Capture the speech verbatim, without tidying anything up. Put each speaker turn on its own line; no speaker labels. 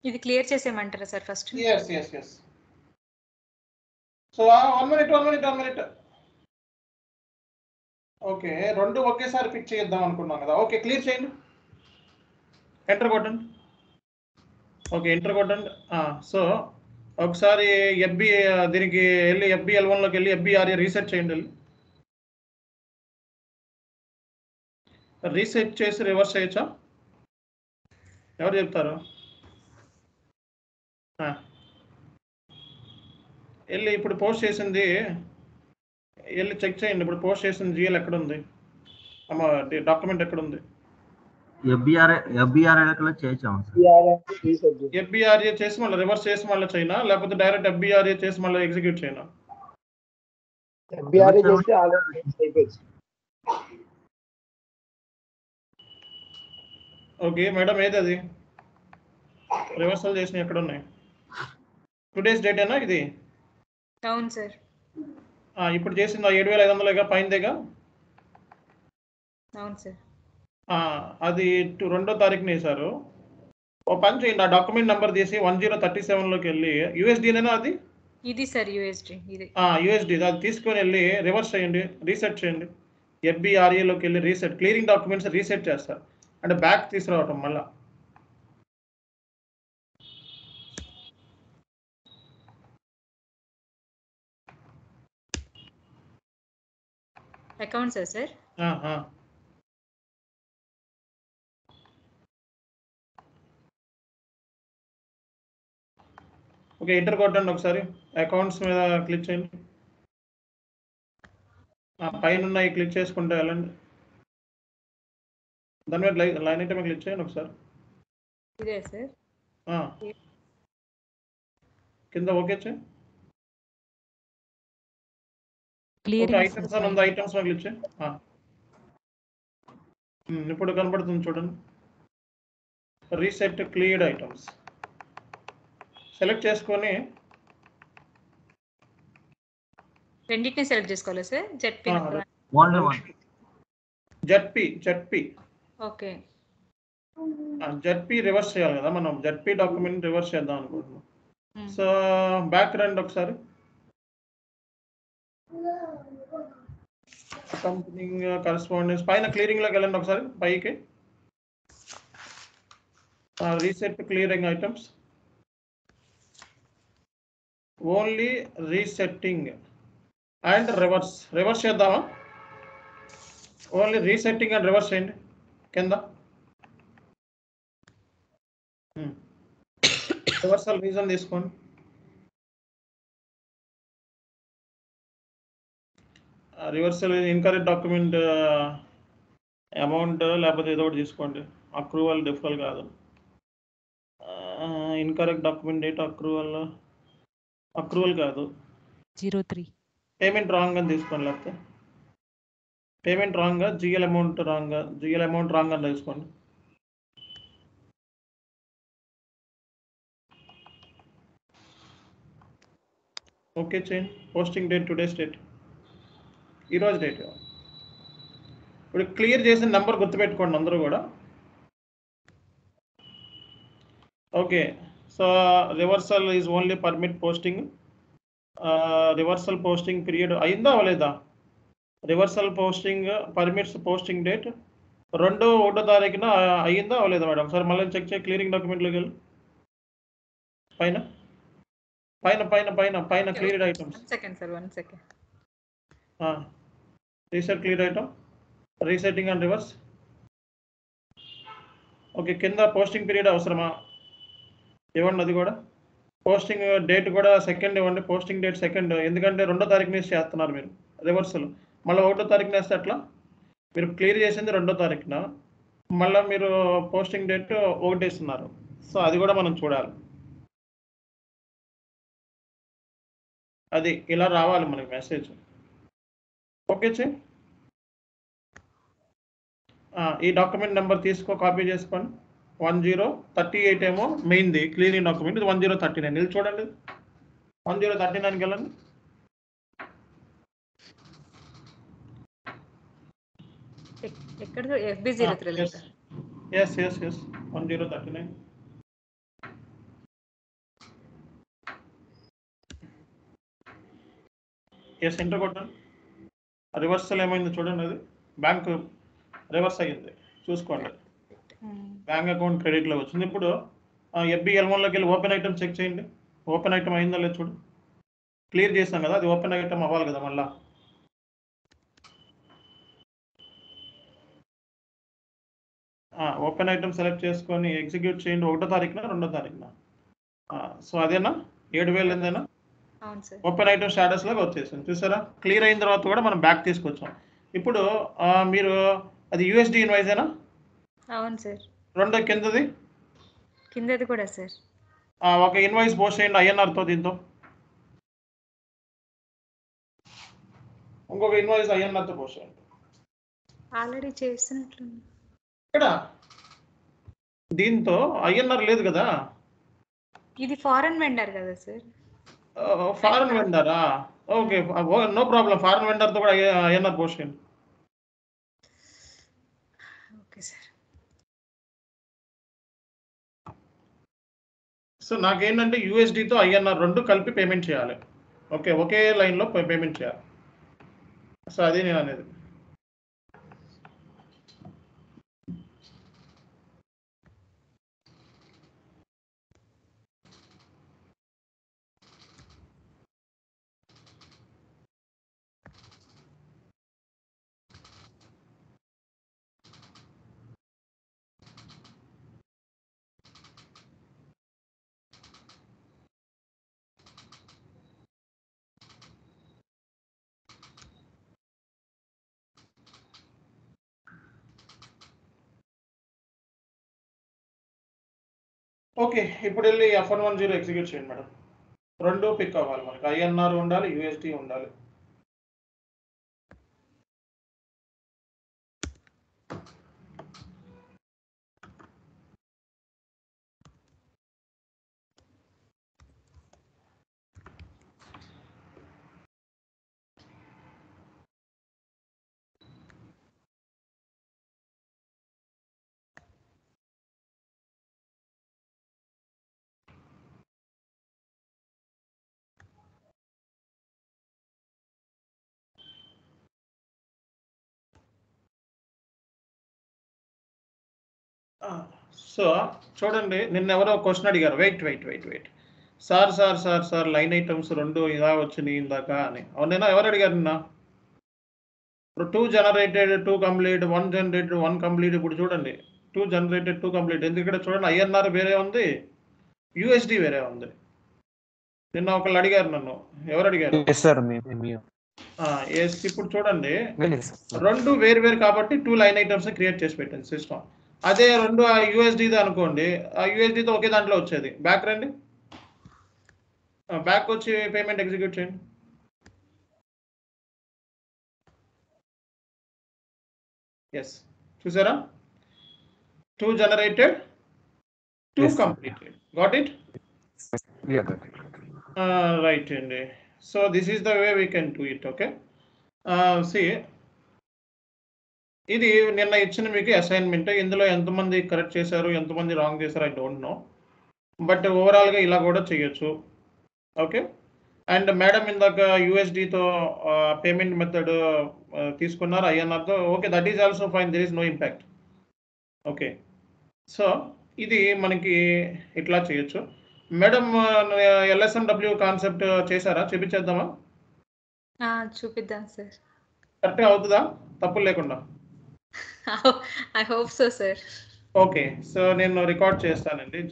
ఇది క్లియర్ చేసేయమంటారా sir first?
Yes yes yes so one minute one minute one minute okay, రెండు ఒకేసారి pick చేద్దాం అనుకున్నాం కదా. ఓకే, క్లియర్ చేయండి, ఎంటర్ కొట్టండి. ఓకే, ఎంటర్ కొట్టండి. సో ఒకసారి ఎఫ్బి దీనికి వెళ్ళి ఎఫ్బి ఎల్ వన్లోకి వెళ్ళి ఎఫ్బిఆర్ఏ రీసెట్ చేయండి. వెళ్ళి రీసెట్ చేసి రివర్స్ చేయొచ్చా? ఎవరు చెప్తారు? వెళ్ళి ఇప్పుడు పోస్ట్ చేసింది వెళ్ళి చెక్ చేయండి. ఇప్పుడు పోస్ట్ చేసింది జిఎల్ ఎక్కడ ఉంది అమ్మ, డాక్యుమెంట్ ఎక్కడ ఉంది? ఎఫ్బిఆర్ఏ చేసి మళ్ళీ రివర్స్ చేసి మళ్ళీ చైనా, లేకపోతే డైరెక్ట్ ఎఫ్బిఆర్ఏ చేసి మళ్ళీ ఎగ్జిక్యూట్ చేయనా? ఓకే మేడం, ఏది అది రివర్సల్ చేసిన ఎక్కడ ఉన్నాయి? టుడేస్ డేట్ ఏనా ఇది?
అవును సార్.
ఇప్పుడు చేసింది ఏడు వేల ఐదు వందలుగా పైనదేగా?
అవును సార్.
అది రెండో తారీఖున వేశారు. ఓ పని చేయండి, ఆ డాక్యుమెంట్ నెంబర్ తీసి వన్ జీరో థర్టీ సెవెన్లోకి వెళ్ళి యూఎస్డీనేనా అది?
ఇది సార్ యూఎస్డీ. ఇది
యూఎస్డీ. అది తీసుకొని వెళ్ళి రివర్స్ చేయండి, రీసెట్ చేయండి. ఎఫ్బిఆర్ఏలోకి వెళ్ళి రీసెట్, క్లియరింగ్ డాక్యుమెంట్స్ రీసెట్ చేస్తారు అంటే బ్యాక్ తీసుకురావటం మళ్ళా.
Accounts sir?
ఓకే, ఎంటర్ కొట్టండి ఒకసారి. అకౌంట్స్ మీద క్లిక్ చేయండి, పైన ఉన్నాయి క్లిక్ చేసుకుంటే వెళ్ళండి. దాని మీద లైన్ ఐటమ్ క్లిక్ చేయండి ఒకసారి.
ఇదే సార్.
కింద ఓకే చేయండి. ఐటమ్స్ అని ఉంది, ఐటమ్స్ మీద క్లిక్ చేయండి. ఇప్పుడు కనపడుతుంది చూడండి, రీసెట్ క్లియర్డ్ ఐటమ్స్ సెలెక్ట్ చేసుకొని
రెండింటిని సెలెక్ట్ చేసుకోవాలా sir? ZP
ZP ZP
okay.
ZP reverse చేయాలి కదా మనం, జెడ్పీ డాక్యుమెంట్ రివర్స్ చేద్దాం అనుకుంటున్నాం. సో బ్యాక్ రండి ఒకసారి. కంపెనింగ్ కరెస్పాండెన్స్ పైన క్లియరింగ్లోకి వెళ్ళండి ఒకసారి పైకి. Reset clearing items, only resetting and reverse. Reverse చేద్దామా? ఓన్లీ రీసెట్టింగ్ అండ్ రివర్స్ చేయండి కింద. రివర్సల్ రీజన్ తీసుకోండి. రివర్సల్ ఇన్కరెక్ట్ డాక్యుమెంట్ అమౌంట్ లేకపోతే ఏదో ఒకటి తీసుకోండి. అక్రూవల్ డిఫరల్ కాదు, incorrect document date accrual accrual కాదు,
జీరో త్రీ
పేమెంట్ రాంగ్ అని తీసుకోండి. లేకపోతే పేమెంట్ రాంగ్గా, జిఎల్ అమౌంట్ రాంగ్గా, జిఎల్ అమౌంట్ రాంగ్ అని తీసుకోండి. ఓకే చేయండి. పోస్టింగ్ డేట్ టుడేస్ డేట్, ఈరోజు డేట్. ఇప్పుడు క్లియర్ చేసిన నెంబర్ గుర్తుపెట్టుకోండి అందరూ కూడా. Okay, so reversal is only permit posting. Reversal posting period అయిందా అవ్వలేదా? Reversal posting permits posting date రెండో ఒకటో తారీఖున అయ్యిందా అవ్వలేదా మేడం? ఒకసారి మళ్ళీ చెక్ చేయి క్లియరింగ్ డాక్యుమెంట్లోకి వెళ్ళి. పైన పైన పైన పైన పైన cleared items.
Second sir, one second.
Reset clear item, resetting and reverse. Okay, కింద పోస్టింగ్ పీరియడ్ అవసరమా ఇవ్వండి, అది కూడా. పోస్టింగ్ డేట్ కూడా సెకండ్ ఇవ్వండి, పోస్టింగ్ డేట్ సెకండ్. ఎందుకంటే రెండో తారీఖు నుంచి చేస్తున్నారు మీరు రివర్సల్. మళ్ళీ ఒకటో తారీఖున వేస్తే అట్లా. మీరు క్లియర్ చేసింది రెండో తారీఖున, మళ్ళీ మీరు పోస్టింగ్ డేట్ ఒకటి వేస్తున్నారు. సో అది కూడా మనం చూడాలి. అది ఇలా రావాలి మనకి మెసేజ్. ఓకే చే ఈ డాక్యుమెంట్ నెంబర్ తీసుకో, కాపీ చేసుకోండి. వన్ జీరో థర్టీ ఎయిట్ ఏమో మెయిన్ది క్లియరింగ్ డాక్యుమెంట్, ఇది వన్ జీరో థర్టీ నైన్. ఇది చూడండి, వన్ జీరో థర్టీ నైన్కి వెళ్ళండి.
ఎక్కడ? FB zero three.
Yes yes yes one zero thirty nine. Yes enter కొట్టండి. రివర్సల్ ఏమైంది చూడండి, అది బ్యాంక్ రివర్స్ అయ్యింది చూసుకోండి. బ్యాంక్ అకౌంట్ క్రెడిట్లో వచ్చింది. ఇప్పుడు ఎఫ్బి ఎల్ వన్లోకి వెళ్ళి ఓపెన్ ఐటమ్ చెక్ చేయండి. ఓపెన్ ఐటమ్ అయిందో లేదు చూడు. క్లియర్ చేసాం కదా, అది ఓపెన్ ఐటమ్ అవ్వాలి కదా మళ్ళా. ఓపెన్ ఐటమ్ సెలెక్ట్ చేసుకొని ఎగ్జిక్యూట్ చేయండి. ఒకటో తారీఖున రెండో తారీఖున సో అదేనా ఏడు వేలు ఎంతైనా ఓపెన్ ఐటమ్ స్టాటస్ లాగా వచ్చేసింది చూసారా. క్లియర్ అయిన తర్వాత కూడా మనం బ్యాక్ తీసుకొచ్చాం. ఇప్పుడు మీరు అది యూఎస్డి ఇన్వాయిసేనా?
అవును సార్.
రెండో కిందది
కిందది కూడా సార్.
ఒక ఇన్వాయిస్ పోస్ట్ చేయండి ఐఎన్ఆర్తో. దీంతో ఇంకొక ఇన్వాయిస్ ఐఎన్ఆర్తో పోస్ట్ చేయండి.
ఆల్రెడీ చేస్తున్నట్లు
ఇక్కడ దీంతో ఐఎన్ఆర్ లేదు కదా.
ఇది ఫారెన్ వెండర్ కదా సార్.
ఫారెన్ వెండరా? Okay no problem. ఫారెన్ వెండర్తో కూడా ఐఎన్ఆర్ పోస్ట్ చేయండి.
Okay sir.
సో నాకేంటంటే యూఎస్డితో ఐఎన్ఆర్ రెండు కలిపి పేమెంట్ చేయాలి. ఓకే ఒకే లైన్లో పేమెంట్ చేయాలి. సో అది నేను అనేది. ఓకే ఇప్పుడు వెళ్ళి F one one zero execute చేయండి మేడం. రెండు పిక్ అవ్వాలి మనకి. ఐఎన్ఆర్ ఉండాలి, యూఎస్డి ఉండాలి. సో చూడండి, నిన్న ఎవరో క్వశ్చన్ అడిగారు. Wait wait wait wait sir sir sir sir line items రెండు ఇలా వచ్చినాయి ఇందాక అని. అవునేనా? ఎవరు అడిగారు నిన్న? Two generated two complete, one generated one complete. ఇప్పుడు చూడండి టూ జనరేటెడ్ టూ కంప్లీట్. ఎందుకంటే చూడండి ఐఎన్ఆర్ వేరే ఉంది, యూఎస్డి వేరే ఉంది. నిన్న ఒకళ్ళు అడిగారు నన్ను. ఎవరు అడిగారు? ఎస్. ఇప్పుడు చూడండి రెండు వేరు వేరు కాబట్టి టూ లైన్ ఐటమ్స్ క్రియేట్ చేసి పెట్టింది సిస్టమ్. అదే రెండు యూఎస్డిది అనుకోండి, ఆ యూఎస్డితో ఒకే దాంట్లో వచ్చేది. బ్యాక్ రండి, బ్యాక్ వచ్చి పేమెంట్ ఎగ్జిక్యూట్ చేయండి. ఎస్ చూసారా, two generated two completed. Got it? Right అండి. So this is the way we can do it. Okay see ఇది నిన్న ఇచ్చిన మీకు అసైన్మెంట్. ఇందులో ఎంతమంది కరెక్ట్ చేశారు, ఎంతమంది రాంగ్ చేశారు ఐ డోంట్ నో, బట్ ఓవరాల్గా ఇలా కూడా చేయొచ్చు. ఓకే అండ్ మేడం ఇందాక యూఎస్డితో పేమెంట్ మెథడ్ తీసుకున్నారు, ఐఎన్ఆర్తో. Okay that is also fine, there is no impact. Okay so ఇది మనకి ఇట్లా చేయొచ్చు. మేడం ఎల్ఎస్ఎండబ్ల్యూ కాన్సెప్ట్ చేశారా? చూపించేద్దామా?
చూపిద్దాం సార్.
కరెక్ట్గా అవుతుందా తప్పులు లేకుండా?
I hope so, sir.
Okay so నేను రికార్డ్ చేస్తానండి.